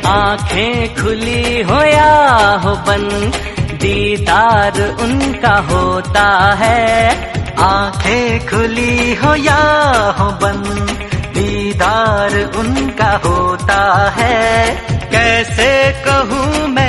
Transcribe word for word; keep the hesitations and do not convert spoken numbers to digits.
आंखें खुली हो या हो बंद, दीदार उनका होता है। आंखें खुली हो या हो बंद, दीदार उनका होता है। कैसे कहूँ मैं